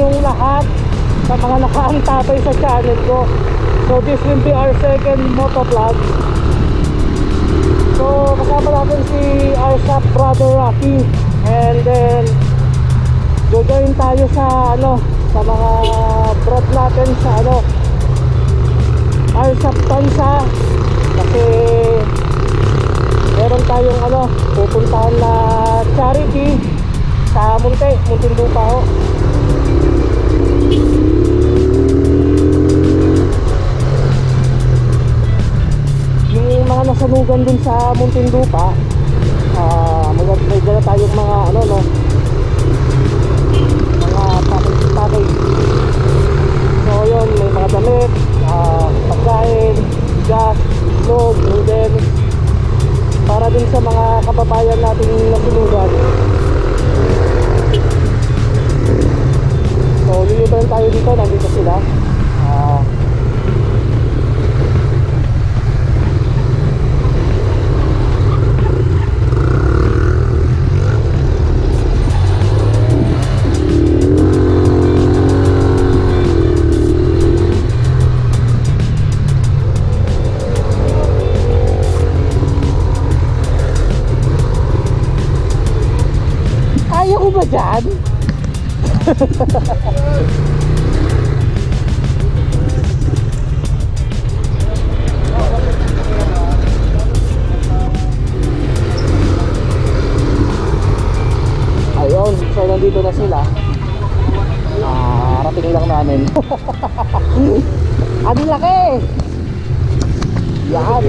inyong lahat sa mga nakaantabay sa channel ko. So this will be our second motovlog. So kasama natin si Arsap Brother Rocky, and then jojoin tayo sa sa mga drop natin sa Arsap Tansa, kasi meron tayong pupuntahan na charity sa Muntinlupa ho. Yung mga nasanugan dun sa Muntinlupa, may dala tayong mga mga package. So yun, may mga damit, pagkain, gas, itlog, noodle, para din sa mga kababayan natin nasunugan. So liliban tayo dito, nandito sila. Ayaw ko ba dyan? Ayun, so nandito na sila. Rating lang namin. Ang laki! Yan!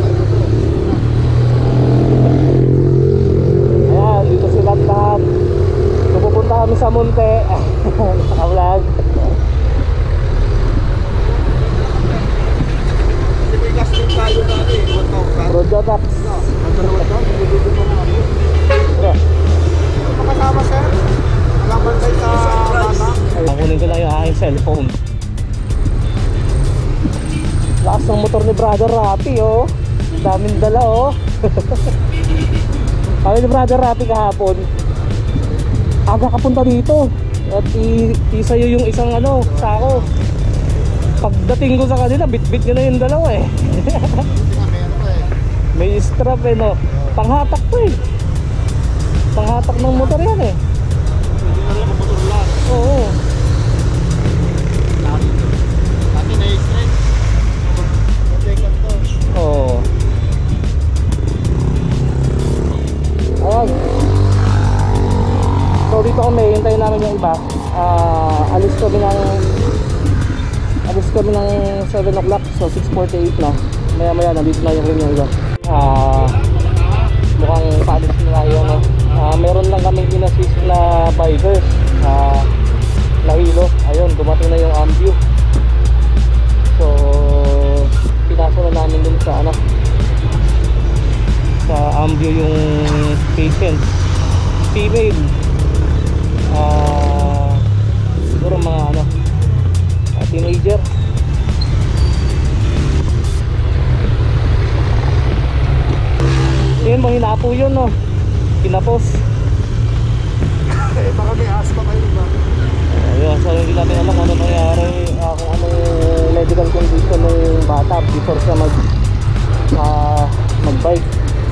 Ayan, dito sila lahat. So pupunta kami sa Monte. Naka-vlog. Rodotax. Makasama sir? Walang bantay sa bata? Kunin ko lang yung aking cellphone. Lakas ng motor ni Brother Rapi, oh. Daming dala, oh. Kami ni Brother Rapi kahapon, aga kapunta dito at isayo yung isang sako. Pagdating ko sa kanila, bit-bit nyo na yung dalawa eh. May strap no. Panghatak to eh. Panghatak ng motor yan eh. Oo. Oo. Ayan. So dito kami, hintayin namin yung iba. Alis kami ng 7 o'clock. So 6:48 na. Maya maya nandito na yung rin yung iba. Mukhang paalis na yun. Meron lang kaming in-assist na bikers na hilo. Ayun, dumating na yung Amview. So pinasok na namin dun sa sa Amview yung patient, female. Siguro mga teenager. Yun, mahina po yun, no? Kinapos. Baka may asma kayo ba? Ayun, so hindi natin alam ano nangyari, kung anong medical condition ng bata before siya mag-bike.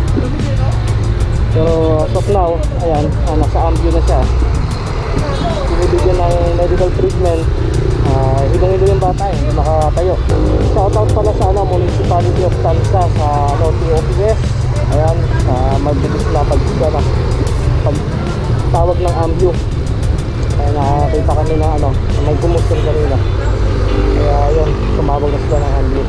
Pero as of now, ayan, nasa Amview na siya. Binibigyan ng medical treatment. Hidang-hilo yung bata eh, hindi makatayo. Shoutout pala sa Municipality of Tansa, sa TOPS. Ayan, mabilis na pagtawag ng Amview. Kaya nakakita kami na may kumusyon kanina. Kaya yun, tumawag na sila ng Amview.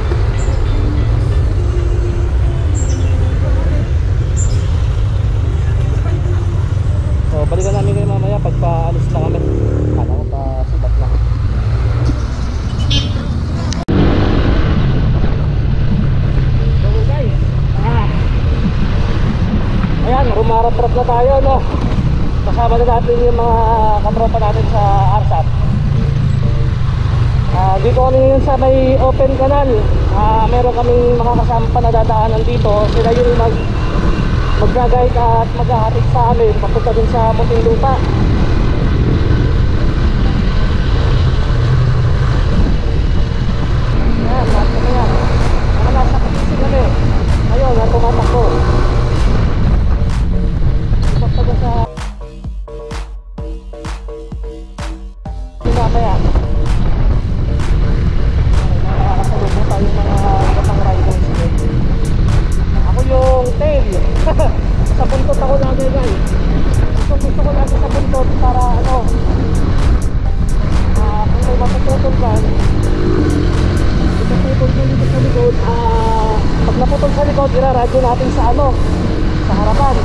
So balikan namin kayo mamaya pagpaalis na kami. Kala ko pa sibat na. So guys, ayan, rumarap-rap na tayo, no? Kasama na natin yung mga katropa natin sa Arsap. Dito kami ngayon sa may open canal. Meron kaming mga kasama na dadaanan dito. Sila yung mag-guide at maghahatid sa amin papunta din sa Muntinlupa. mamaya. Nakakasalubong tayo mga kapang riders. Ako yung tail. Sa buntot ako lagi guys. Gusto ko lagi sa buntot para ano, kung may mapuputol dyan, ipuputol ko dito sa likod. Pag naputol sa likod, iraradyo natin sa ano, sa harapan.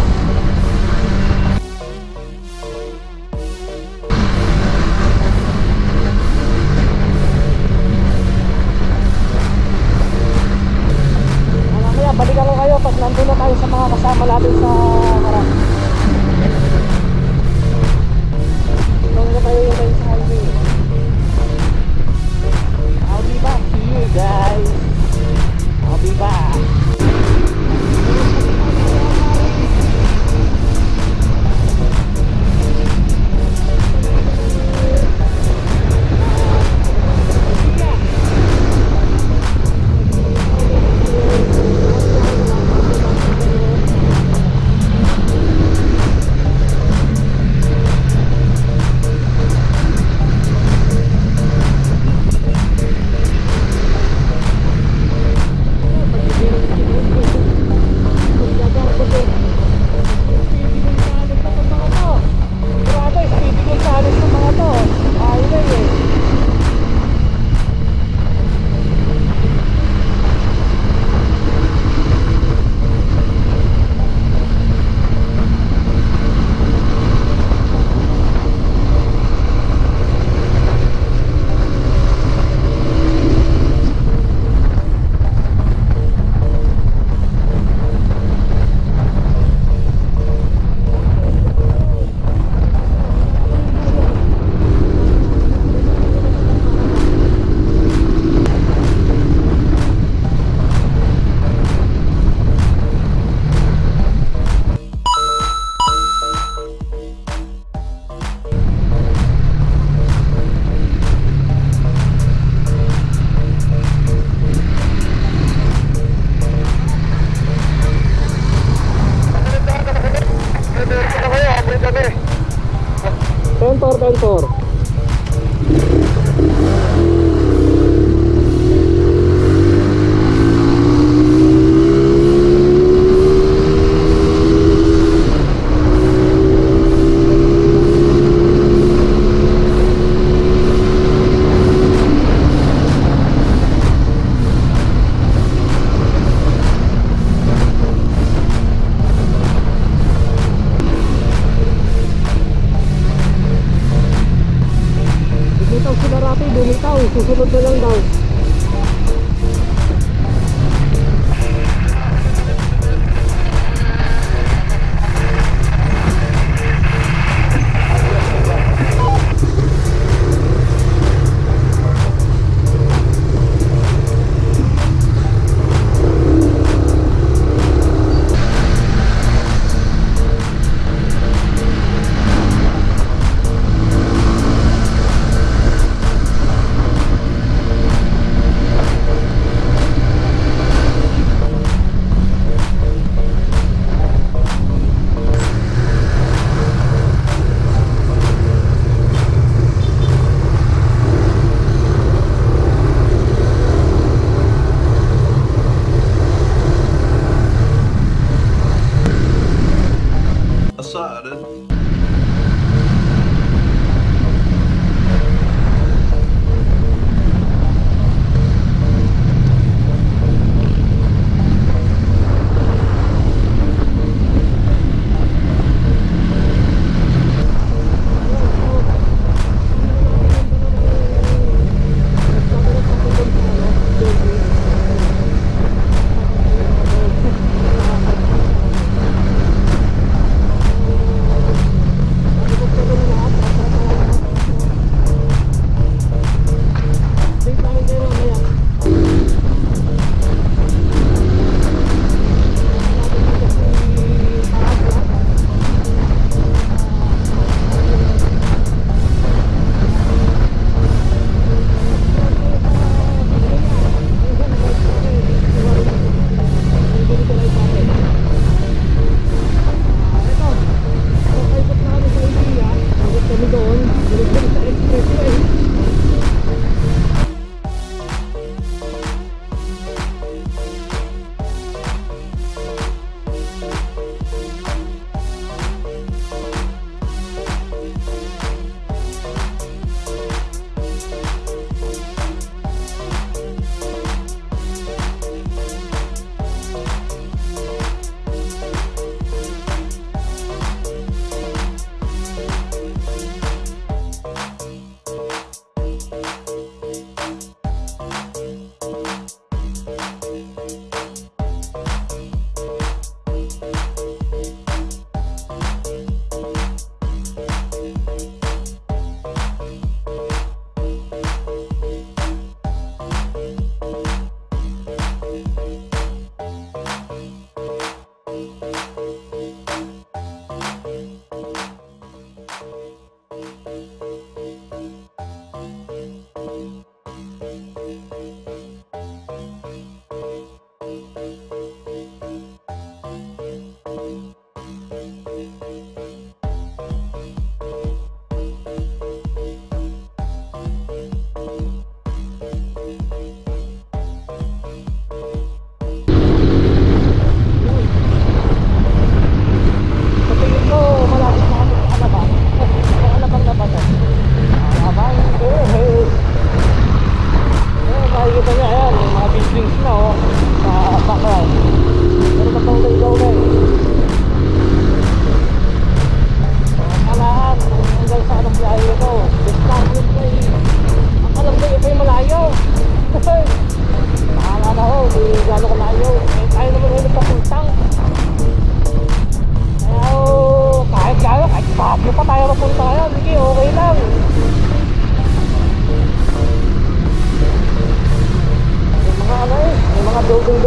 Mamaya balikan ko kayo pag nandun na tayo sa mga kasama natin sa harap. Ito na tayo yung tayo sa highway. I'll be back to you guys. I'll be back. Tentor. Susunod na lang daw.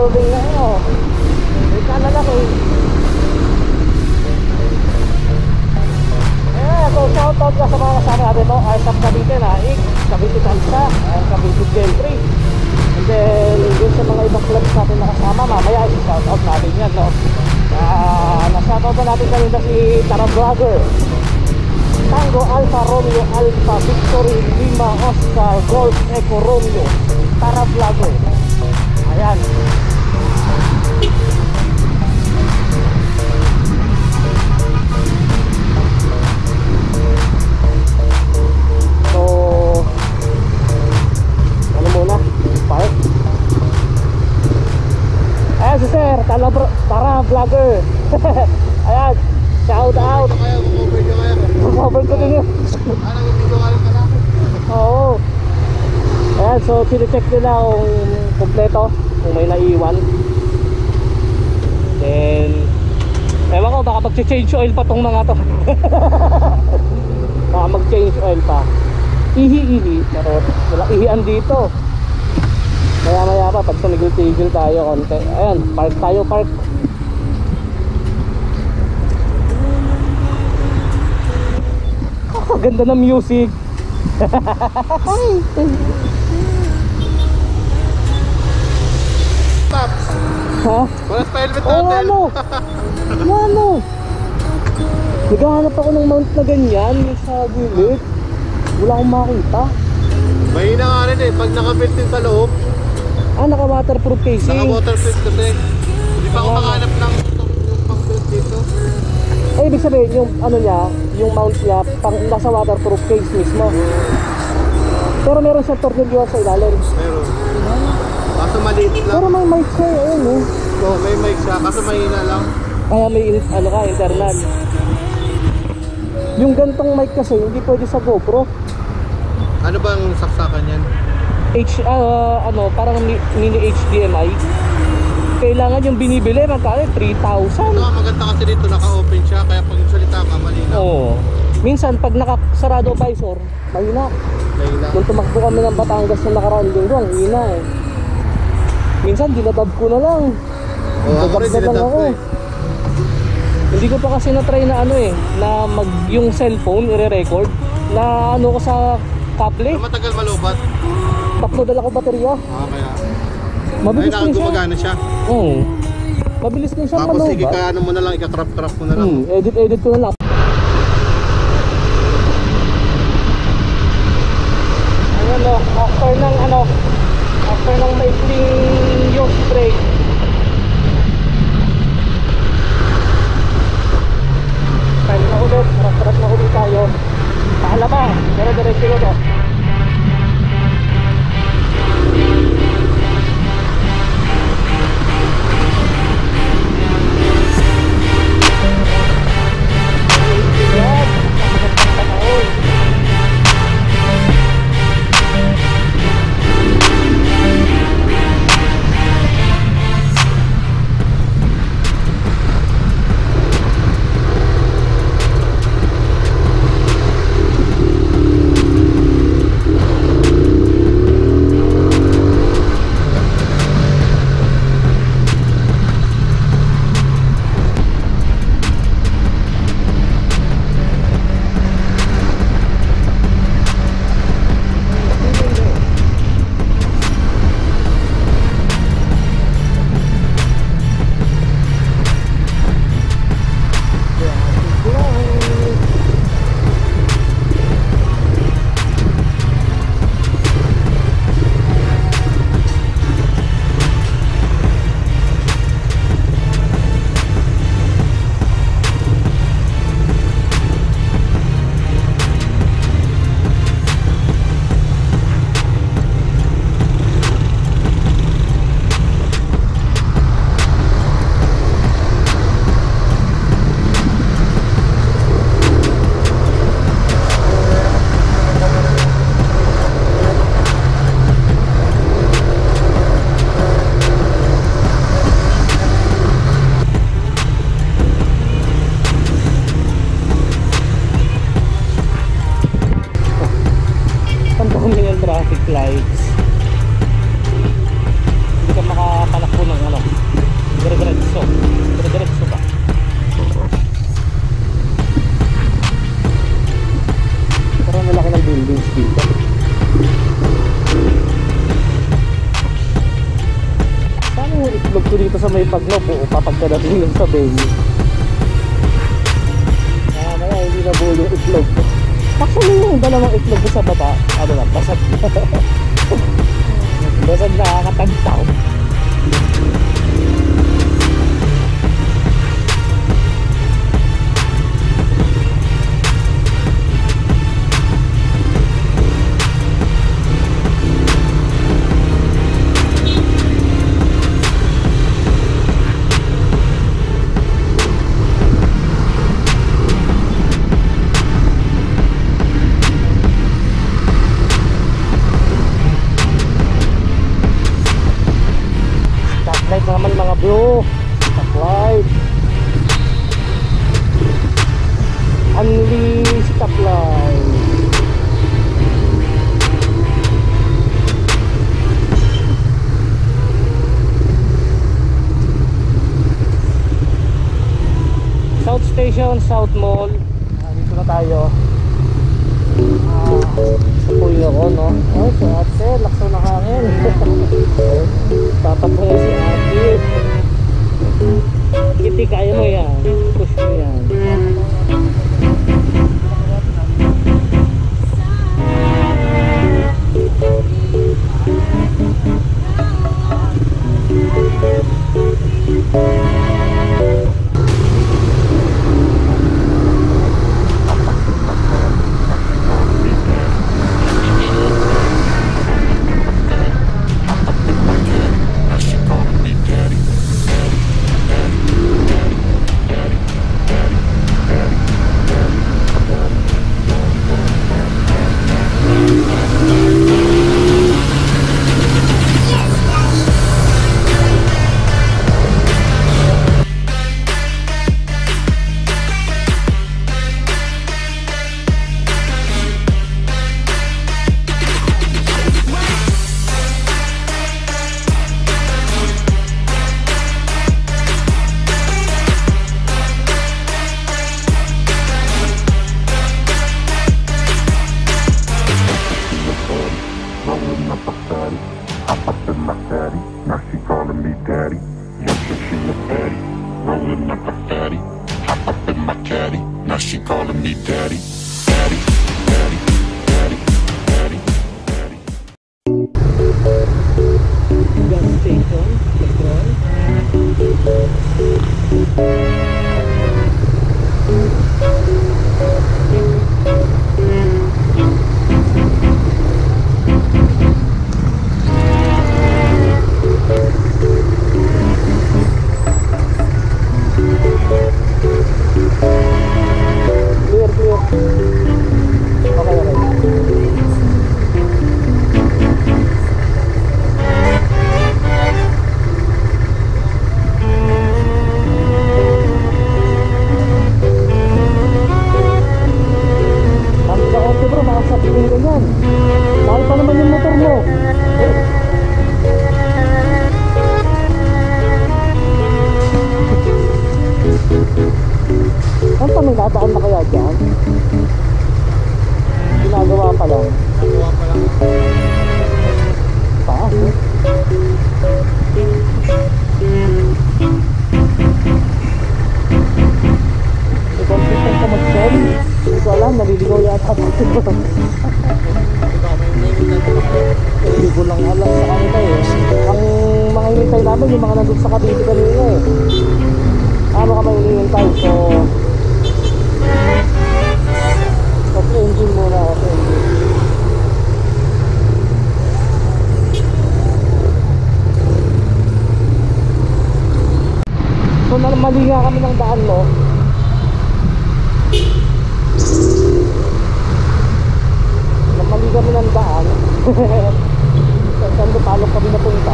building na yun, oh. May kalalaki. So shoutout ka sa mga kasama natin, no? Arsam Cavite na, Cavite Tansa, Cavite Gentry. And then, yun sa mga ibang clubs natin na kasama, mamaya shoutout natin yan, no? Na-shoutout na natin kanina si Tara Vlogger, Tango Alpha Romeo Alpha Victory Lima Oscar Golf Echo Romeo, Tara Vlogger. Ayan. So ano muna? Park. Ayan si Sir Tara Vlogger. Ayan, shout out. Cover ko din yun. Oo. Ayan, so sine-check nila kung kompleto, kung may naiwan. Then ewan ko, baka mag-change oil pa tong mga to. Baka mag-change oil pa. Ihi-ihi, pero walang ihian dito. Maya-maya pa, pag tumigil-tigil tayo konti. Ayan, park tayo, park. Oh, ganda ng music. Pops, Ha? wala pa helmet Oo, natin. ano? Ano? Naghahanap ako ng mount na ganyan sa gilid. Wala akong makita. Mahina nga rin eh, pag naka-built din sa loob, Ah, naka-waterproof casing. naka-waterproof kasi. Hindi pa ako makahanap ng yung pang-built dito. Eh, ibig sabihin, yung ano niya, yung mount niya, pang nasa waterproof case mismo. Pero meron siyang tornilyo sa ilalim. Meron. Kaso maliit lang. Pero may mic siya, ayun eh. Oo, may mic siya, kaso mahina lang. Kaya may ano ka, internal. Yung gantong mic kasi, hindi pwede sa GoPro. Ano bang saksakan yan? Ano, parang mini HDMI. Kailangan yung binibili, magkano? 3,000. Ito nga maganda kasi dito, naka-open siya, kaya pag salita ka, malinaw. Oo. Minsan, pag nakasarado visor, mahina. Mahina. Nung tumakbo kami ng Batangas na nakaraang linggo, ang hina eh. Minsan, dinadab ko na lang. Oo, ako rin Dadab na lang dinadab ko ako. eh. Hindi ko pa kasi na-try na ano eh, na yung cellphone, i-record, na ano ko sa kable. Pero matagal malubat. Tatlo dala ko baterya. Kaya. Mabilis din siya. Gumagana siya. Oo. Mabilis din siya Tapos sige, malubat. ano mo na lang, ika-crop mo na lang. Edit ko na lang. Ayan o, after ng maikling yoke break, time na ulit, harap-harap na ulit tayo. Paalama, pero diretso yun o. hindi ka makakalakbo ng ano, dire-diretso ba. Parang malaki ng buildings dito. Paano yung itlog ko dito sa may Pagnop o papagkadating yung sa venue? Kaya hindi na buo yung itlog ko. Actually yung dalawang itlog ko sa baba, ano na, basag na. Basag na, nakakatagtaw. Stoplight naman mga bro. Stoplight. Only stoplight. South Station, South Mall. Dito na tayo. Puyo ko, no? Oh, si ate, lakso na hangin. Tatabong si ate. Kitty, kaya mo yan. Push mo yan. She calling me daddy, daddy, daddy, daddy, daddy, daddy. Gas station, petrol. Dadaan na kaya dyan? Ginagawa pa lang. Taas eh. Consistent ka mag-sell. Hindi ko alam, naliligaw yata. Hindi ko lang alam sa kanila eh. Ang mga hinintay namin yung mga nandun sa Cavite kanina eh. Ano ka may hinintay? So off engine muna, off engine. So mali nga kami ng daan, no? Mali kami ng daan. Saan palok kami napunta?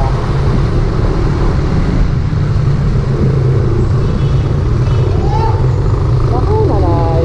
Naku, nanay.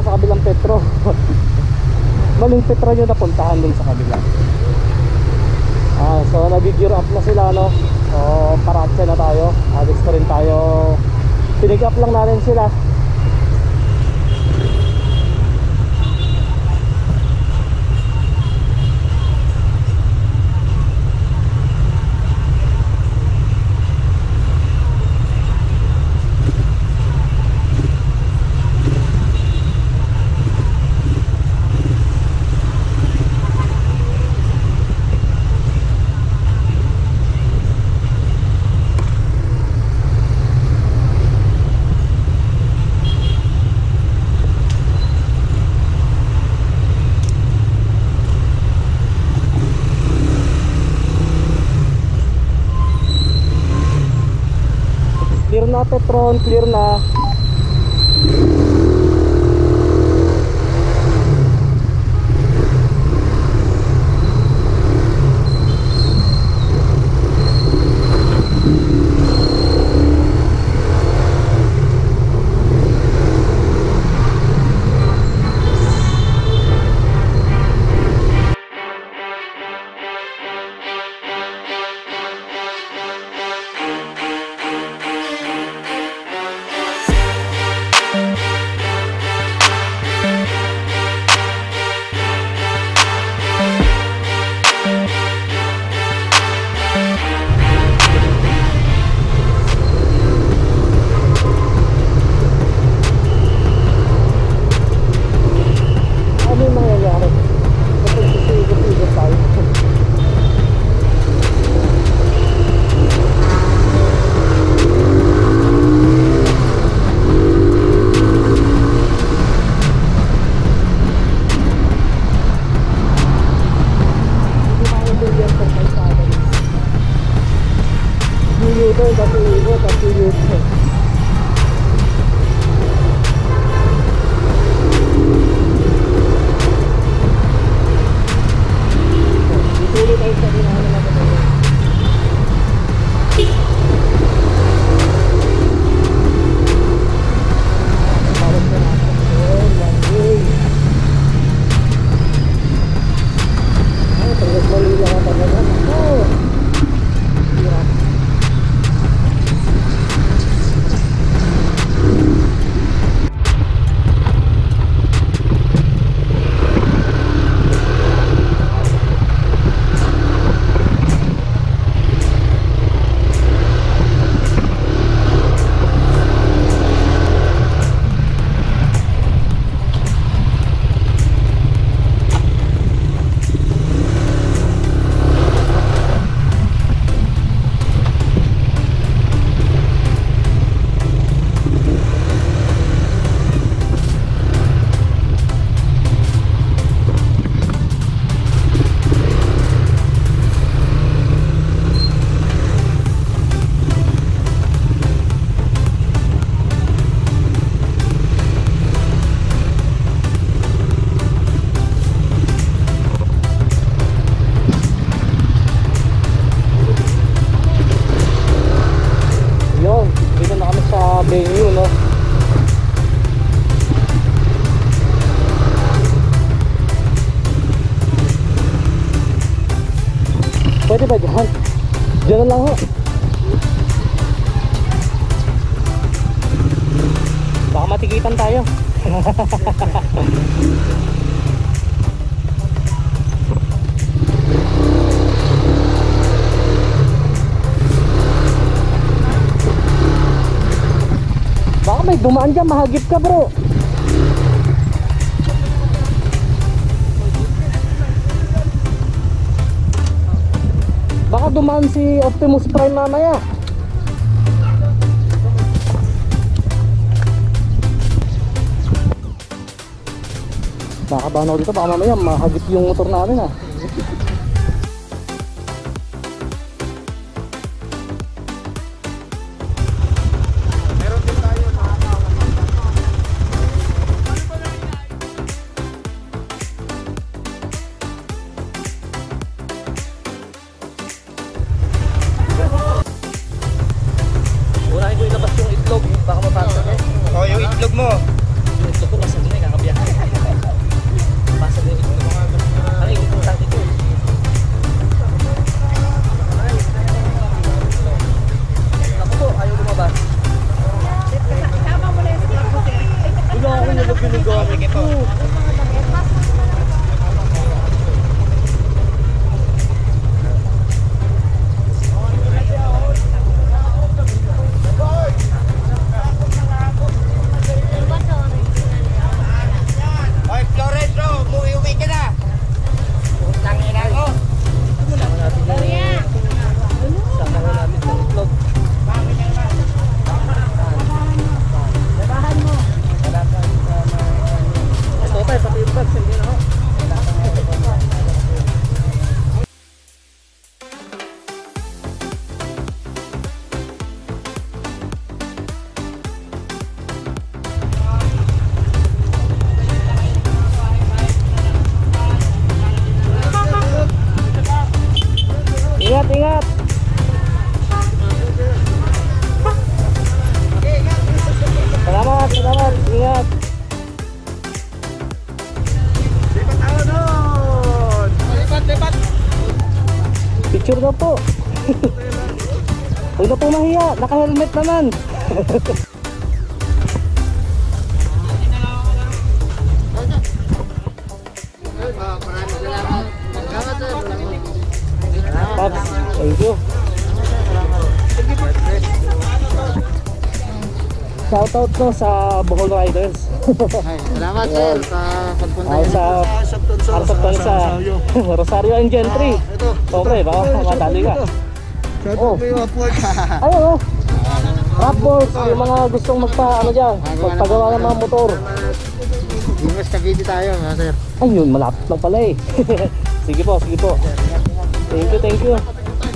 sa kabilang Petro. Maling Petro yung napuntahan dun sa kabila. So nag-gear up na sila, no? So paratsa na tayo. Alis na rin tayo. Pinig up lang natin sila. Clear na Petron, clear na. venue, no? Pwede ba dyan? Dyan na lang ho. Baka matikitan tayo. Baka may dumaan dyan, mahagip ka bro. Baka dumaan si Optimus Prime mamaya. Nakabahan ako dito, baka mamaya mahagip yung motor namin ah. Meron din tayo Unahin ko ilabas yung itlog, baka mapasok eh. yung itlog mo. Yung itlog ko kasi doon eh, kakabiyahan. Oy, Florenzo, uwi ka na. Utang ina ko. Sama ko namin ng itlog. Ito tayo, pati yung bags, hindi na ako. Ingat, ingat. Salamat, salamat. Ingat. Lipat ako doon. Lipat. Picture na po. Huwag na po mahiya. Naka-helmet naman. Maraming salamat. Salamat, sir. Pops, thank you. Shoutout no sa Bohol Riders. Ay, salamat, sir, sa pagpunta Ay, niyo sa Arsapton sa Rosario and Gentry. Ito. Okay, baka madali ka. Oh. May upward. Ayun oh. Rapports, yung mga gustong magpagawa ng mga motor. Ingas Cavite tayo, sir. Ayun, malapit lang pala eh. Sige po, sige po. Thank you, thank you.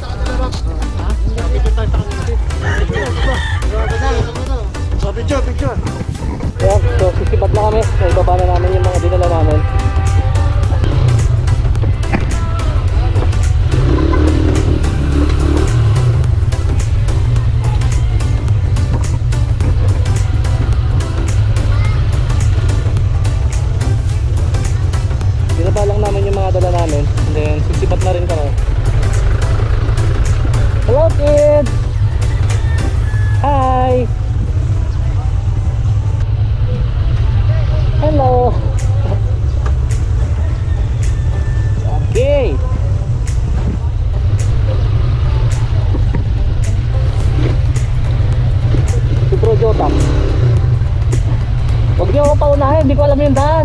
Picture. Ayan, so sisibat na kami. So, ibaba na namin yung mga dinala namin. Binaba lang namin yung mga dala namin. And then sisibat na rin kami. Hello kids! Hi! Hello! Okay! Si Bro Jota. Huwag niyo ako paunahin, hindi ko alam yung daan.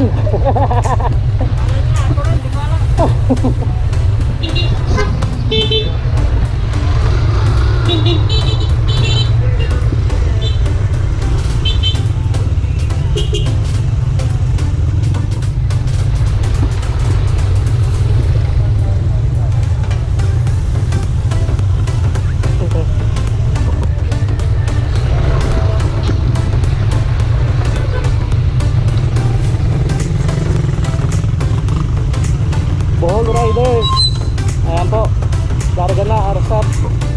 Bohol Riders. Ayan po. Larga na, Arsap.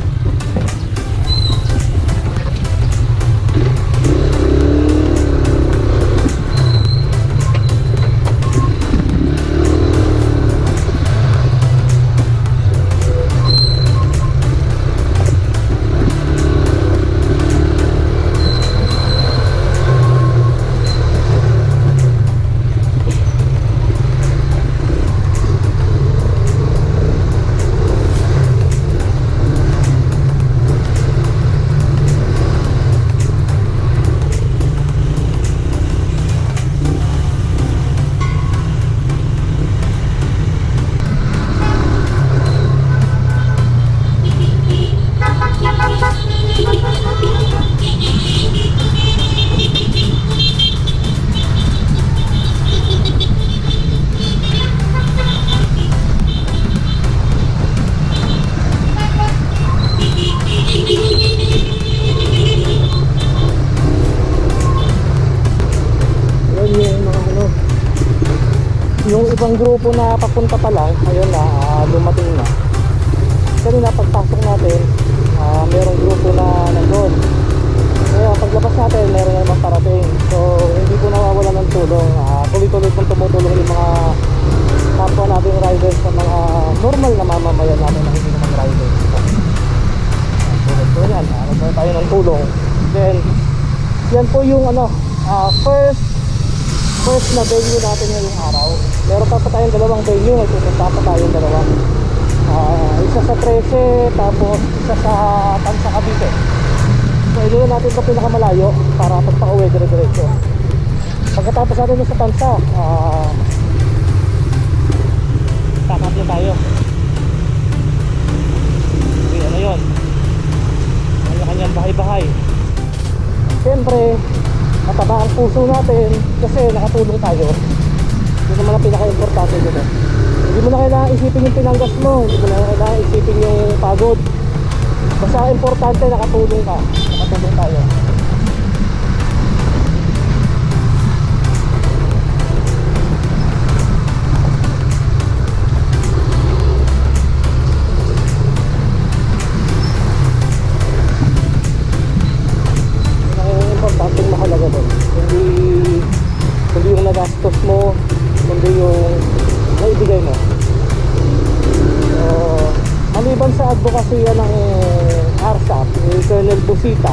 Yung ibang grupo na papunta pa lang, ayun na, dumating na. Kanina pagpasok natin, merong grupo na nandun. Ngayon, paglabas natin, meron na naman parating. So, hindi po nawawala ng tulong. Tuloy-tuloy pong tumutulong yung mga kapwa nating riders sa mga normal na mamamayan natin na hindi naman riders. So, yan, nagkaroon tayo ng tulong. Then, yan po yung first first na venue natin ngayong araw. Meron pa tayong dalawang venue, may pupunta pa tayong dalawa. Isa sa 13, tapos isa sa Tansa Cavite. So inulan natin ito pinakamalayo para pagpa-uwi dire-diretso. Pagkatapos natin sa Tansa, pack-up na tayo. Okay, ano yun? Kanya-kanyang bahay-bahay. Siyempre, mataba ang puso natin kasi nakatulong tayo. Yun naman ang pinaka-importante dito. Hindi mo na kailangan isipin yung pinanggas mo, hindi mo na kailangan isipin yung pagod. Basta importante nakatulong ka, nakatulong tayo. Importanteng mahalaga doon. Hindi yung nagastos mo, kundi yung naibigay mo. So, maliban sa advokasya ng ARSAP, ni Colonel Busita,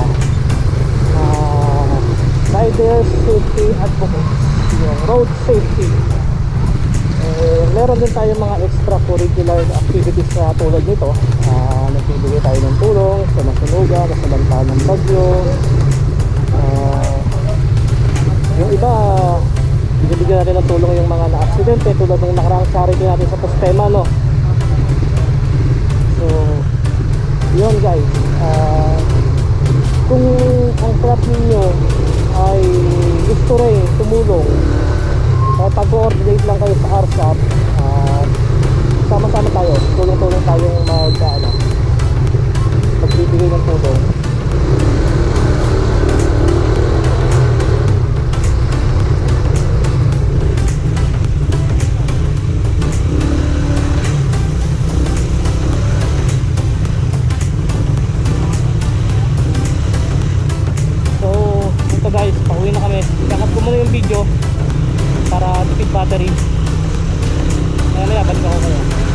Riders Safety Advocates, yung road safety, meron din tayong mga extracurricular activities na tulad nito. Nagbibigay tayo ng tulong sa nasunugan, sa banta ng bagyo. Yung iba, binibigyan natin ng tulong yung mga na-aksidente tulad ng nakaraang charity natin sa Postema, no? So, yun guys, kung ang club ninyo ay gusto rin tumulong, pag-coordinate lang kayo sa ARSAP, sama-sama tayo, tulong-tulong tayong magbibigay ng tulong. Guys, pauwi na kami. Kakap ko muna yung video para tipid battery. Kaya balik ako kayo.